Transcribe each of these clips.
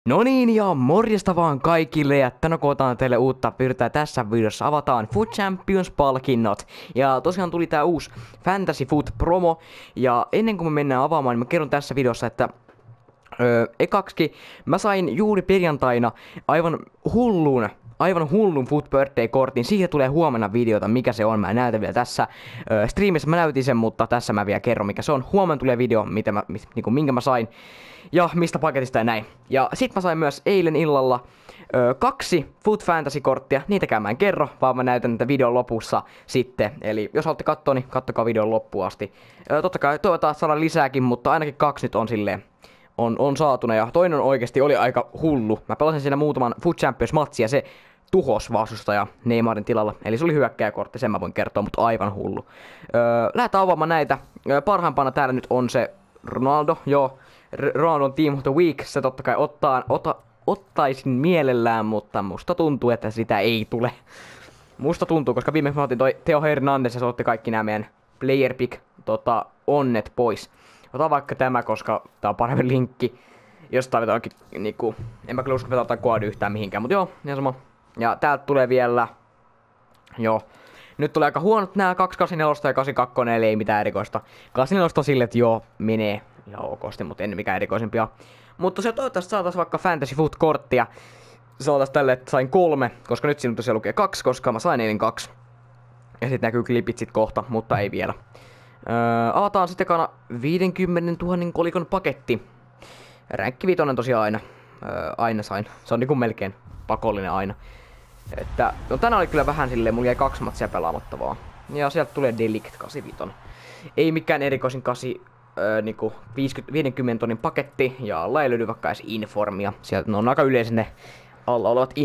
No niin, ja morjesta vaan kaikille, ja tänään kootaan teille uutta virtaa. Tässä videossa avataan Foot Champions-palkinnot. Ja tosiaan tuli tää uusi Fantasy Foot promo, ja ennen kuin me mennään avaamaan, niin mä kerron tässä videossa, että ekaksi mä sain juuri perjantaina aivan hullun Foot Birthday-kortin. Siihen tulee huomenna videota, mikä se on. Mä näytän vielä tässä streamissä, mä näytin sen, mutta tässä mä vielä kerron, mikä se on. Huomenna tulee video, minkä mä sain. Ja mistä paketista ja näin. Ja sit mä sain myös eilen illalla 2 Foot Fantasy-korttia. Niitäkään mä en kerro, vaan mä näytän niitä videon lopussa sitten. Eli jos haluatte katsoa, niin kattokaa videon loppuun asti. Totta kai toivotaan saada lisääkin, mutta ainakin 2 nyt on silleen. On saatuna, ja toinen oikeesti oli aika hullu. Mä pelasin siinä muutaman Foot Champions-matsia, ja se tuhos vastustaja Neymarin tilalla. Eli se oli hyökkääjäkortti, sen mä voin kertoa, mutta aivan hullu. Lähdetään avaamaan näitä. Parhaimpana täällä nyt on se Ronaldo, joo. Ronaldon Team of the Week, se totta kai ottaisin mielellään, mutta musta tuntuu, että sitä ei tule. Musta tuntuu, koska viimeksi mä otin toi Theo Hernandez ja se otti kaikki nämä meidän player pick onnet pois. Otan vaikka tämä, koska tää on parempi linkki. Jos tarvitaan onkin niinku, en mä kyllä usko, että ottaa koodi yhtään mihinkään, mutta joo, ihan sama. Ja täältä tulee vielä, joo. Nyt tulee aika huonot nää 284 ja 824, eli ei mitään erikoista. 884 on silleen, että joo, menee ihan okosti, mutta en mikään erikoisempia. Mutta se toivottavasti saatais vaikka Fantasy Foot-korttia. Saatais tälle, että sain 3, koska nyt siinä tosiaan lukee 2, koska mä sain eilen 2. Ja sit näkyy klipit sit kohta, mutta ei vielä. Avataan sitten 50 000 kolikon paketti. Ränkki 5 tosiaan aina. Aina sain. Se on niinku melkein pakollinen aina. Että, no tänään oli kyllä vähän silleen, mulla jäi 2 matsia pelaamatta vaan. Ja sieltä tulee Delict 85. Ei mikään erikoisin 8, niinku 50 tonnin paketti. Ja alla ei löydy vaikka edes informia. Sieltä on aika yleensä ne alla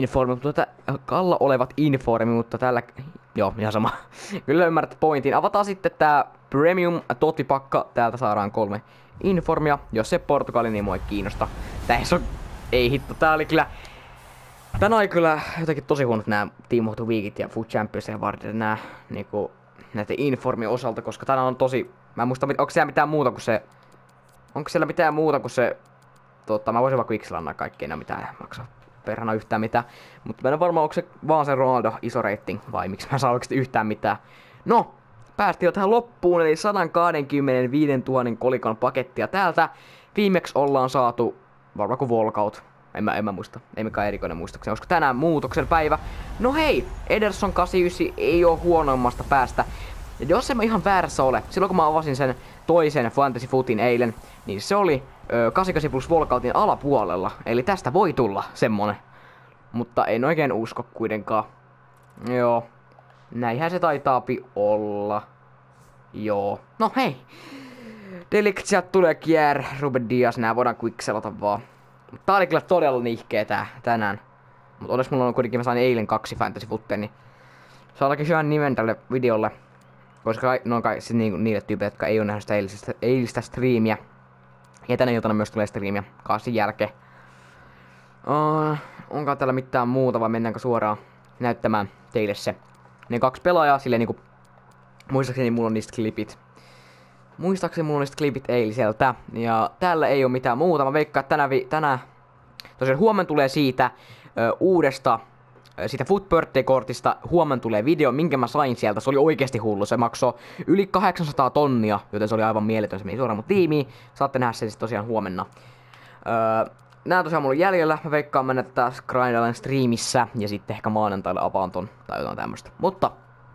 olevat informi, mutta tällä... Joo, ihan sama. Kyllä ymmärrät pointin. Avataan sitten tää Premium Totipakka. Täältä saadaan 3 informia. Jos se Portugali, niin mua ei kiinnosta. Tässä on... Ei hitto, tää oli kyllä... Tänään oli kyllä jotenkin tosi huonot nää Team of the Weekit ja Foot Champions ja varten nää niinku... Näiden informien osalta, koska tänään on tosi... Mä en muista, onko siellä mitään muuta kuin se... Onko siellä mitään muuta kuin se... Mä voisin vaikka Xlannaa kaikki, enää mitään maksaa perhana yhtään mitään. Mutta mä en varmaan, onko se vaan se Ronaldo iso rating vai miksi mä saan oikeesti yhtään mitään. No, päästiin jo tähän loppuun, eli 125 000 kolikon pakettia täältä. Viimeksi ollaan saatu varmaan kuin walkout. En mä muista, ei mikään erikoinen muistaakseni. Olisiko tänään muutoksen päivä? No hei, Ederson 89 ei oo huonoimmasta päästä. Ja jos en mä ihan väärässä ole, silloin kun mä avasin sen toisen Fantasy Footin eilen, niin se oli 88 plus walkoutin alapuolella. Eli tästä voi tulla semmonen. Mutta en oikein usko kuitenkaan. Joo. Näinhän se taitaapi olla. Joo. No hei. Delict sieltä tulee Kier, Ruben Dias, nää voidaan quickselata vaan. Tää oli kyllä todella nihkeä tänään. Mut onneksi mulla on kuitenkin, mä sain eilen 2 Fantasy Footia, niin saadaankin hyvän nimen tälle videolle. Koska ne on kai niille tyypeille, jotka ei oo nähnyt sitä eilistä striimiä. Ja tänä iltana myös tulee striimiä 8 jälkeen. Onkaan täällä mitään muuta, vai mennäänkö suoraan näyttämään teille se. Ne 2 pelaajaa, silleen niinku... Muistaakseni mulla on niistä klipit eiliseltä. Ja täällä ei oo mitään muuta. Mä veikkaan, että tänään... Tosiaan huomenna tulee siitä uudesta... Siitä Foot Birthday-kortista huomenna tulee video, minkä mä sain sieltä. Se oli oikeesti hullu. Se maksoi yli 800 tonnia, joten se oli aivan mieletön. Se meni suoraan mun tiimiin. Saatte nähdä sen tosiaan huomenna. Nää tosiaan mulla on jäljellä. Mä veikkaan mennä taas grindailen striimissä. Ja sitten ehkä maanantaille avaan ton tai jotain tämmöstä. Mutta...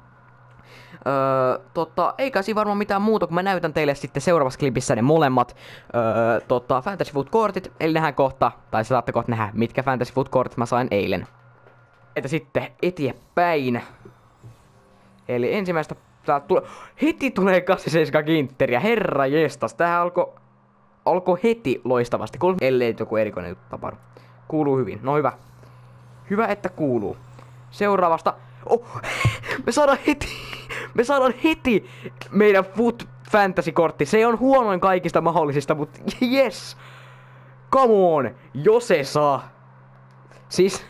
ei kai siinä varmaan mitään muuta, kun mä näytän teille sitten seuraavassa klipissä ne molemmat Fantasy Foot-kortit. Eli nähdään kohta, tai saatte kohta nähdä, mitkä Fantasy Foot-kortit mä sain eilen. Että sitten eteenpäin. Eli ensimmäistä täältä tulee... Heti tulee 87 Ginteriä, herra jestas. Tämähän alkoi heti loistavasti. Ellei joku erikoinen juttu tapahdu. Kuuluu hyvin, no hyvä. Hyvä, että kuuluu. Seuraavasta... Me saadaan heti meidän Foot Fantasy-kortti. Se on huonoin kaikista mahdollisista, mutta yes! Come on! Jos se saa! Siis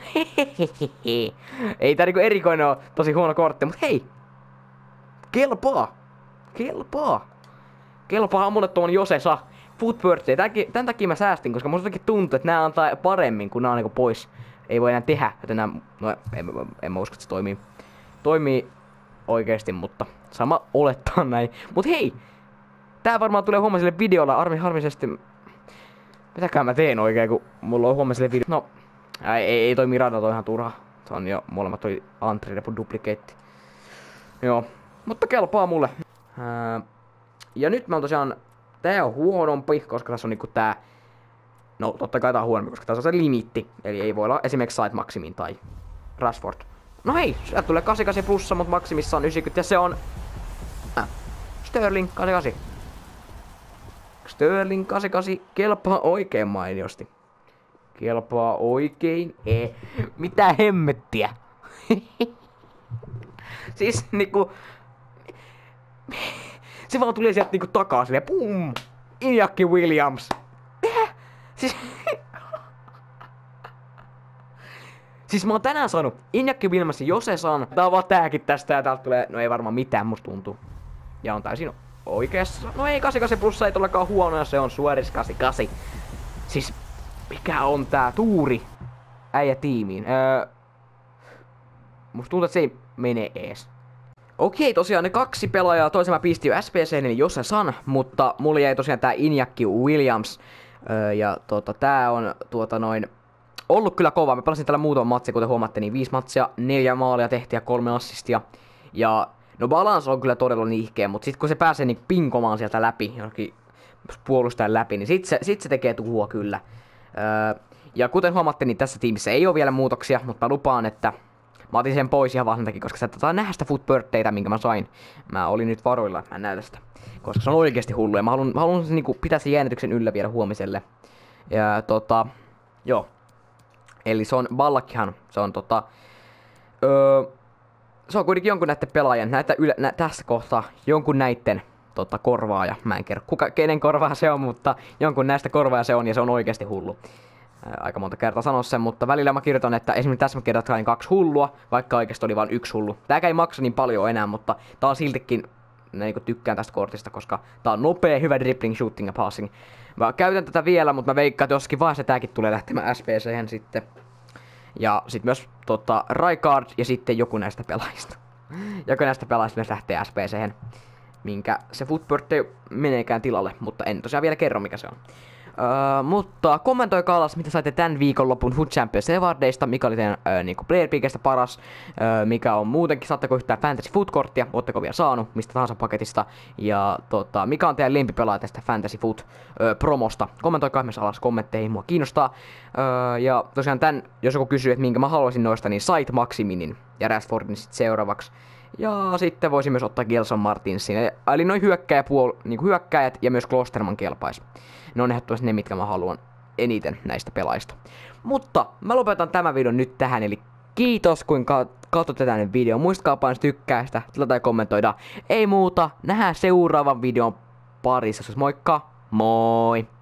ei tää niinku erikoinen oo tosi huono kortti, mut hei! Kelpaa! Kelpaa mulle tuon Josesa Foot Birthday. Tän takia mä säästin, koska musta jotenkin tuntuu, että nää antaa paremmin, kun nää on niinku pois. Ei voi enää tehdä, joten nää... No, en mä usko, että se toimii oikeesti, mutta sama olettaa näin. Mut hei! Tää varmaan tulee huomaiselle videolla harvisesti. Mitäkään mä teen oikein, kun mulla on huomaiselle video. No, ei toi Miranda, toi ihan turha. Se on jo molemmat toi Antri-repu duplicate. Joo, mutta kelpaa mulle. Ja nyt mä oon tosiaan... Tää on huonompi, koska tässä on niinku tää... No, totta kai tää on huonompi, koska tässä on se limitti. Eli ei voi olla esimerkiksi side maximin tai Rashford. No hei, sieltä tulee 88 plussa, mutta maksimissa on 90 ja se on... Sterling 88. Sterling 88 kelpaa oikein mainiosti. Kelpaa oikein. Mitä hemmettiä? Siis niinku... Se vaan tulee sieltä niinku takaa silleen pum! Iñaki Williams! Siis... Siis mä oon tänään saanut Iñaki Williamsin Josesan. Tää on vaan tääkin tästä ja täältä tulee... No ei varmaan mitään musta tuntuu. Ja on täysin oikeassa. No ei 88 plussa ei todellakaan huono ja se on Suarez 88. Siis... Mikä on tää tuuri? Äijä tiimiin. Musta tuntuu, että se ei mene ees. Okei, tosiaan ne 2 pelaajaa, toisen mä pistin jo SPC, eli Jose San, mutta mulla jäi tosiaan tää Iñaki Williams. Ja tää on ollut kyllä kova. Mä pelasin tällä muutaman matsia, kuten huomaatte, niin 5 matsia, 4 maalia tehtiin ja 3 assistia. Ja no balance on kyllä todella nihkeä, mutta sit kun se pääsee niin pinkomaan sieltä läpi, jonnekin puolustajan läpi, niin sit se tekee tuhua kyllä. Ja kuten huomaatte, niin tässä tiimissä ei ole vielä muutoksia, mutta mä lupaan, että mä otin sen pois ihan vaan sen takia, koska sä et nähdä sitä Foot Birthdaytä, minkä mä sain. Mä olin nyt varoilla, että mä en näytä sitä. Koska se on oikeesti hullu ja mä haluan niinku pitää sen jännityksen yllä vielä huomiselle. Ja joo. Eli se on Ballakkihan, se on se on kuitenkin jonkun näitten pelaajan, tässä kohtaa jonkun näitten korvaaja. Mä en kerro kenen korvaa se on, mutta jonkun näistä korvaaja se on ja se on oikeesti hullu. Aika monta kertaa sanoa sen, mutta välillä mä kirjoitan, että esimerkiksi tässä mä kirjoitan 2 hullua, vaikka oikeesti oli vain 1 hullu. Tääkään ei maksa niin paljon enää, mutta tää on siltikin, niinku tykkään tästä kortista, koska tää on nopea, hyvä dribbling, shooting ja passing. Mä käytän tätä vielä, mutta mä veikkaan, että jossakin vaiheessa tääkin tulee lähtemään SPC:hen sitten. Ja sit myös Rijkaard ja sitten joku näistä pelaajista. Joku näistä pelaajista myös lähtee SPC:hen, minkä se Foot Birthday meneekään tilalle, mutta en tosiaan vielä kerro mikä se on. Mutta kommentoikaa alas, mitä saitte tän viikonlopun Foot Champions Awardeista, mikä oli teidän niinku Player Pickistä paras, mikä on muutenkin, saatteko yhtään Fantasy Foot-korttia, ootteko vielä saanut, mistä tahansa paketista, ja mikä on teidän lempipelaaja tästä Fantasy Foot promosta. Kommentoikaa myös alas kommentteihin, mua kiinnostaa. Ja tosiaan tän, jos joku kysyy, että minkä mä haluaisin noista, niin Sait Maximinin ja Rashfordin sit seuraavaksi. Ja sitten voisin myös ottaa Gelson Martinsin, eli noin hyökkäjät ja myös Klosterman kelpais. Ne on ehdottomasti ne, mitkä mä haluan eniten näistä pelaajista. Mutta mä lopetan tämän videon nyt tähän, eli kiitos kun katsotte tämän videon. Muistakaa painaa tykkää sitä, tai kommentoida. Ei muuta, nähdään seuraavan videon parissa. Moikka, moi!